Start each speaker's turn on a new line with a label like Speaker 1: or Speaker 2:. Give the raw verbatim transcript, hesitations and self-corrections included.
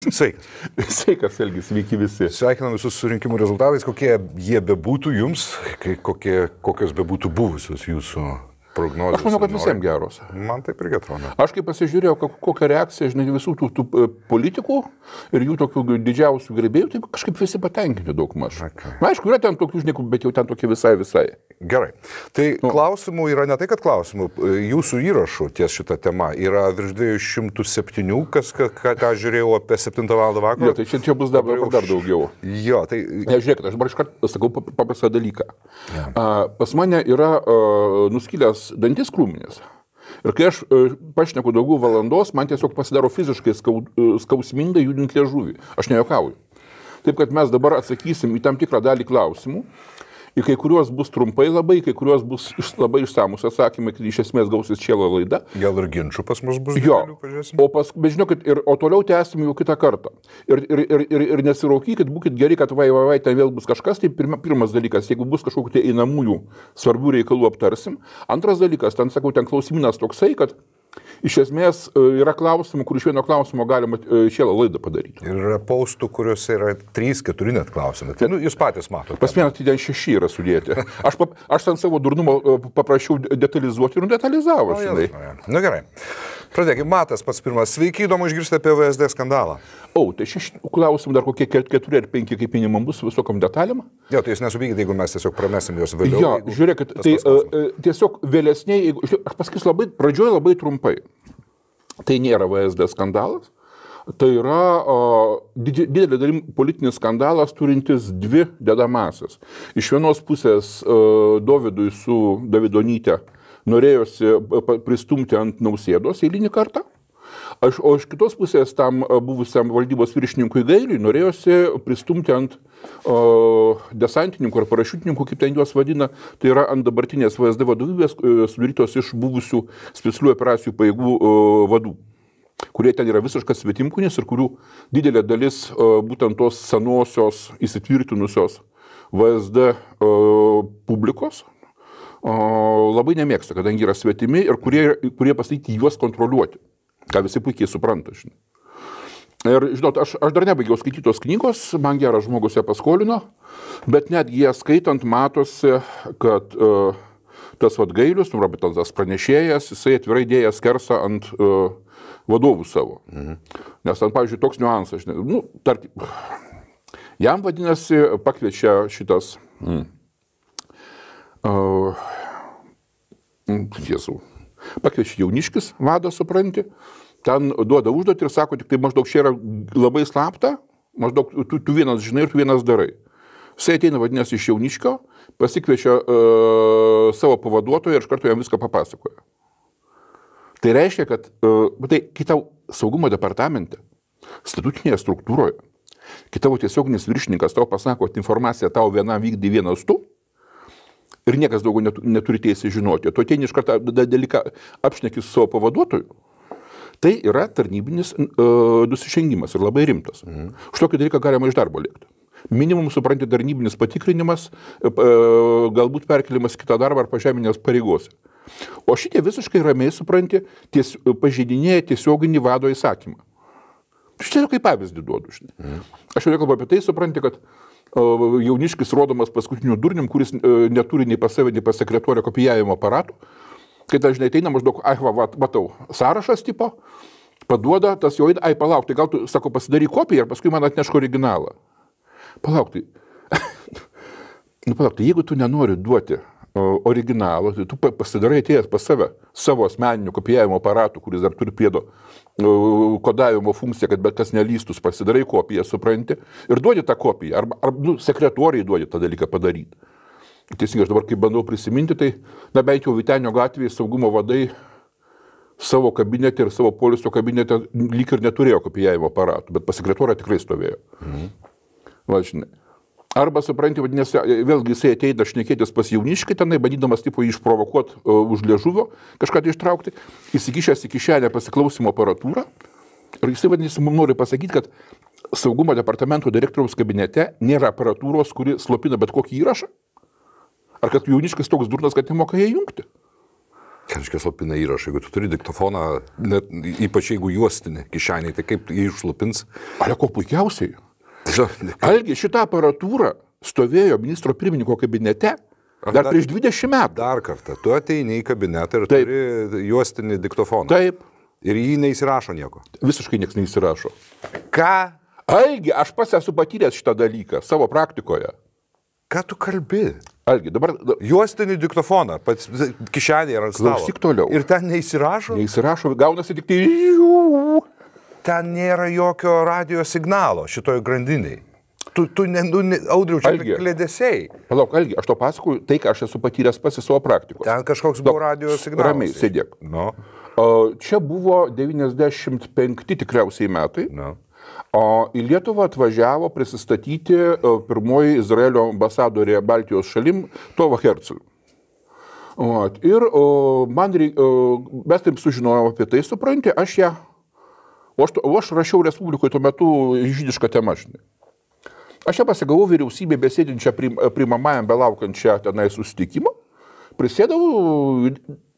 Speaker 1: Sveikas.
Speaker 2: Sveikas, Elgis, sveiki visi.
Speaker 1: Sveikinam visus su rinkimų rezultatais, kokie jie bebūtų jums, kokie, kokios bebūtų buvusios jūsų prognozės.
Speaker 2: Aš manau, kad visiems geros.
Speaker 1: Man taip irgi atrodo.
Speaker 2: Aš kai pasižiūrėjau, kokią reakciją, žinai, visų tų, tų politikų ir jų tokių didžiausių gerbėjų, tai kažkaip visi patenkinti daug maž.
Speaker 1: Okay.
Speaker 2: Na, aišku, yra ten tokių, žinai, bet jau ten tokie visai visai.
Speaker 1: Gerai. Tai nu. Klausimų yra ne tai, kad klausimų. Jūsų įrašų ties šitą temą yra virš dviejų šimtų septynių, kas, ką, ką žiūrėjau apie septintą valandą vakaro.
Speaker 2: Jo, tai čia, čia bus dabar, dabar dar daugiau.
Speaker 1: Jo, tai...
Speaker 2: Ja, žiūrėkit, aš dabar iškart sakau paprastą dalyką. Ja. A, pas mane yra a, nuskilęs dantis krūminės. Ir kai aš a, pašneku daugiau valandos, man tiesiog pasidaro fiziškai skau, skausmingai judinti liežuvį. Aš nejuokauju. Taip, kad mes dabar atsakysim į tam tikrą dalį klausimų. Į kai kuriuos bus trumpai labai, kai kuriuos bus iš, labai išsamus atsakymai, kai iš esmės gausis Čėlo laida.
Speaker 1: Gal ir ginčių pas mus bus
Speaker 2: jo,
Speaker 1: didelių, pažiūrėsim.
Speaker 2: O, pas, bet žinokit, ir, o toliau tęsim jau kitą kartą. Ir, ir, ir, ir, ir nesiraukykit, būkit geri, kad vai, vai, vai, ten vėl bus kažkas. Tai pirma, pirmas dalykas, jeigu bus kažkokių tai einamųjų svarbių reikalų aptarsim. Antras dalykas, ten sakau, ten klausimynas toksai, kad iš esmės yra klausimų, kur iš vieno klausimo galima Čėlo laidą padaryti.
Speaker 1: Ir yra paustų, kuriuose yra trys, keturi net klausimai. Tai nu, jūs patys matote.
Speaker 2: Pas vieną tai ten šeši yra sudėti. Aš, pap, aš ten savo durnumo paprašiau detalizuoti ir detalizavo.
Speaker 1: Na nu, gerai. Pradėkime. Matas pats pirmas. Sveiki, įdomu išgirsti apie V S D skandalą.
Speaker 2: O, tai šeši klausimų dar kokie keturi ar penki kaip minimum bus visokom detalėm.
Speaker 1: Jo, tai jūs nesupykite, jeigu mes tiesiog pramesim juos vėliau.
Speaker 2: Jo, žiūrėkit, tai uh, tiesiog vėlesniai, jeigu, aš pasakysiu labai, pradžioje labai trumpai. Tai nėra V S D skandalas, tai yra uh, didelė dalim politinis skandalas turintis dvi dedamasias. Iš vienos pusės uh, Dovydui su Davidonyte norėjosi pristumti ant Nausėdos eilinį kartą, aš, o iš kitos pusės tam buvusiam valdybos viršininkui Gailiui norėjosi pristumti ant uh, desantininkų ar parašiutininkų, kaip ten juos vadina, tai yra ant dabartinės V S D vadovybės uh, sudarytos iš buvusių specialiųjų operacijų pajėgų uh, vadų, kurie ten yra visiškas svetimkūnis ir kurių didelė dalis uh, būtent tos senosios įsitvirtinusios V S D uh, publikos uh, labai nemėgsta, kadangi yra svetimi ir kurie, kurie pasakyti juos kontroliuoti. Ką visi puikiai supranta, žinai. Ir, žinot, aš, aš dar nebaigiau skaitytos knygos, man geras žmogus ją paskolino, bet netgi ją skaitant matosi, kad uh, tas vat Gailius, nu, tas pranešėjas, jisai atvirai dėjęs skersą ant uh, vadovų savo. Mhm. Nes ten, pavyzdžiui, toks niuansas, žinai, nu, tarkim, jam vadinasi, pakviečia šitas, mm, uh, Jėzau, pakviečia jauniškis, vadas, supranti, ten duoda užduotį ir sako, tik tai maždaug čia yra labai slapta, maždaug tu, tu vienas žinai ir tu vienas darai. Jisai ateina, vadinasi, iš jauniškio, pasikviečia uh, savo pavaduotoją ir iš karto jam viską papasakoja. Tai reiškia, kad uh, tai, kai tau saugumo departamente, statutinėje struktūroje, kai tavo tiesioginis viršininkas tau pasako, kad informacija tau vienam vykdai vienas tu, ir niekas daugiau neturi teisę žinoti. Tu ateini iš karto dalyką apšneki su savo pavaduotoju. Tai yra tarnybinis uh, nusižengimas ir labai rimtas. Mhm. Už tokį dalyką galima iš darbo lėkti. Minimum, supranti, tarnybinis patikrinimas, uh, galbūt perkelimas kitą darbą ar pažeminės pareigose. O šitie visiškai ramiai, supranti, ties, pažeidinėja tiesioginį vado įsakymą. Štai kaip pavyzdį duodu. Mhm. Aš jau nekalbu apie tai, supranti, kad jauniškis rodomas paskutiniu durnium, kuris neturi nei pas save, nei pas sekretorę kopijavimo aparatų. Kai dažnai ateina maždaug, ai, va, va, matau, sąrašas tipo, paduoda, tas jau, ai, palauk, tai gal tu, sako, pasidaryk kopiją ir paskui man atnešk originalą. Palauk, tai, nu, palauk, tai jeigu tu nenori duoti originalo, tai tu pasidarai atėjęs pas save savo asmeninių kopijavimo aparatų, kuris dar turi priedo kodavimo funkciją, kad bet kas nelystus, pasidarai kopiją, supranti, ir duodi tą kopiją, arba, ar, nu, sekretoriai duodi tą dalyką padaryti. Teisingai, aš dabar, kai bandau prisiminti, tai, na, bent jau Vytenio gatvėje saugumo vadai savo kabinete ir savo poliso kabinete lyg ir neturėjo kopijavimo aparatų, bet pas sekretorą tikrai stovėjo. Mhm. Va, žinai. Arba, supranti, vadinasi, vėlgi jisai ateina šnekėtis pas jauniškį, tenai, bandydamas tipo išprovokuoti uh, už liežuvio, kažką tai ištraukti, įsikišęs į kišenę pasiklausimo aparatūrą. Ir jisai, vadinasi, mums nori pasakyti, kad saugumo departamento direktoriaus kabinete nėra aparatūros, kuri slopina bet kokį įrašą. Ar kad jauniškis toks durnas, kad nemoka ją jungti.
Speaker 1: Ką reiškia slopina įrašą? Jeigu tu turi diktofoną, net, ypač jeigu juostinį kišenį, tai kaip jį išslopins?
Speaker 2: Ale ko puikiausiai? Algi, šitą aparatūrą stovėjo ministro pirmininko kabinete dar, dar prieš dvidešimt metų.
Speaker 1: Dar kartą, tu ateini į kabinetą ir Taip. turi juostinį diktofoną.
Speaker 2: Taip.
Speaker 1: Ir jį neįsirašo nieko.
Speaker 2: Visiškai nieks neįsirašo.
Speaker 1: Ką?
Speaker 2: Algi, aš pats esu patyręs šitą dalyką savo praktikoje.
Speaker 1: Ką tu kalbi?
Speaker 2: Algi, dabar...
Speaker 1: Juostinį diktofoną, pats kišenėje ant stalo.
Speaker 2: Klausyk toliau.
Speaker 1: Ir ten neįsirašo?
Speaker 2: Neįsirašo, gaunasi tik tai...
Speaker 1: Ten nėra jokio radio signalo šitoj grandiniai. Tu, tu ne, nu, ne, Audriau, čia klėdesiai.
Speaker 2: Palauk, Algi, aš to pasakoju, tai, ką aš esu patyręs pats į savo praktikos.
Speaker 1: Ten kažkoks buvo radio signalas.
Speaker 2: Ramiai, sėdėk.
Speaker 1: No.
Speaker 2: Čia buvo devyniasdešimt penkti tikriausiai metai.
Speaker 1: No.
Speaker 2: O į Lietuvą atvažiavo prisistatyti pirmoji Izraelio ambasadorė Baltijos šalim, Tova Herzl. Ir o, man reik, o, mes taip sužinojom apie tai, supranti, aš ją, o aš, o aš rašiau Respublikoje tuo metu žydišką temą, žinai. Aš ją pasigavau vyriausybė besėdinčią prim, primamajam belaukiančią tenai susitikimą, prisėdavau